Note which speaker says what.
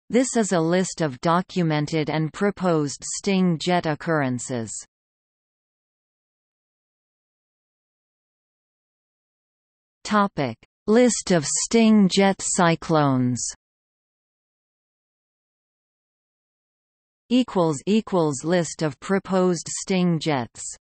Speaker 1: This is a list of documented and proposed sting jet occurrences. Topic: List of sting jet cyclones. List of proposed sting jets.